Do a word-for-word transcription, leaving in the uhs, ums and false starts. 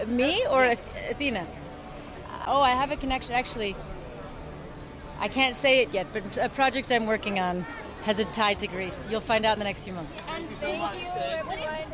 Me or Athena? Oh, I have a connection. Actually, I can't say it yet, but a project I'm working on has a tie to Greece. You'll find out in the next few months. And thank you, everyone.